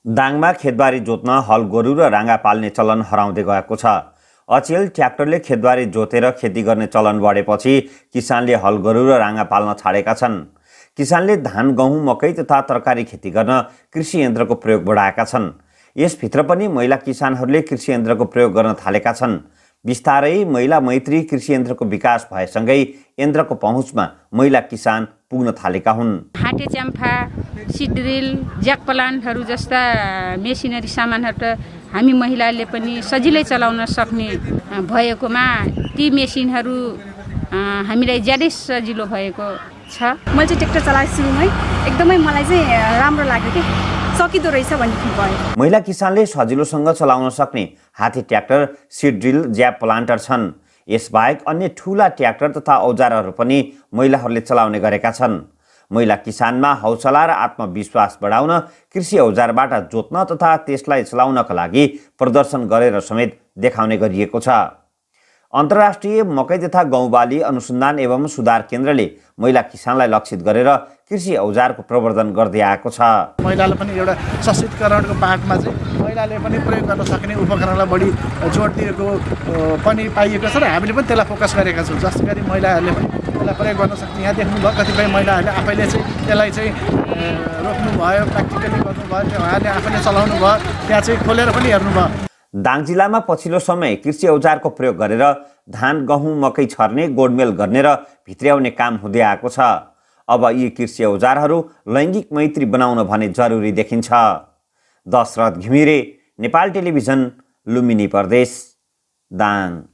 दाङमा खेतबारी जोत्न हल गोरु र राँगा पाल्ने चलन हराउँदै गएको छ। अचेल ट्र्याक्टरले खेतबारी जोतेर खेती गर्ने चलन बढेपछि किसानले हल गोरु र राँगा पाल्न छाडेका छन्। किसानले धान, गहुँ, मकै तथा तरकारी खेती गर्न कृषि यन्त्रको प्रयोग बढाएका छन्। यसभित्र पनि महिला किसानहरूले कृषि यन्त्रको प्रयोग गर्न थालेका छन्। बिस्तारै महिला मैत्री कृषि यन्त्रको विकास भएसँगै यन्त्रको पहुँचमा महिला किसान पुग्न थालेका हुन्। हाटे च्याम्फा, सिड्रिल, ज्याक प्लान्टहरू जस्ता मेसिनरी सामानहरू त हामी महिलाले पनि सजिलै चलाउन सक्ने भएकोमा ती मेसिनहरू हामीलाई ज्यादै सजिलो भएको छ। मैले चाहिँ ट्र्याक्टर चलाएको सुरुमै एकदमै मलाई चाहिँ राम्रो लाग्यो कि सकिदो रहेछ भन्ने फिल भयो। महिला किसानले सजिलोसँग चलाउन सक्ने हाते ट्र्याक्टर, सिड्रिल, ज्याक प्लान्टर छन्। यसबाहेक अन्य ठूला ट्र्याक्टर तथा औजारहरू पनि महिलाहरूले चलाउने गरेका छन्। महिला किसानमा हौसला र आत्मविश्वास बढाउन कृषि औजारबाट जोत्न तथा त्यसलाई चलाउनका लागि प्रदर्शन गरेर समेत देखाउने गरिएको छ। अन्तर्राष्ट्रिय मकै तथा गहुँ बाली अनुसन्धान एवं सुधार केन्द्रले महिला किसानलाई लक्षित गरेर कृषि औजारको प्रवर्धन गर्दै आएको छ। महिलाले पनि एउटा सशक्तिकरणको पाटमा चाहिँ महिलाले पनि प्रयोग गर्न सक्ने उपकरणलाई बढी जोड दिएको पनि पाइएको छ र हामीले पनि त्यसलाई फोकस गरेका छौँ। जस्तै गरी महिलाहरूले पनि त्यसलाई प्रयोग गर्न सक्ने यहाँ देख्नुभयो कतिपय महिलाहरूले आफैले चाहिँ त्यसलाई चाहिँ रोक्नुभयो, प्र्याक्टिकली गर्नुभयो, उहाँले आफैले चलाउनु भयो, त्यहाँ चाहिँ खोलेर पनि हेर्नुभयो। दाङ जिल्लामा पछिल्लो समय कृषि औजारको प्रयोग गरेर धान, गहुँ, मकै छर्ने, गोडमेल गर्ने र भित्र्याउने काम हुँदै आएको छ। अब यी कृषि औजारहरू लैङ्गिक मैत्री बनाउन भने जरुरी देखिन्छ। दशरथ घिमिरे, नेपाल टेलिभिजन, लुम्बिनी प्रदेश, दाङ।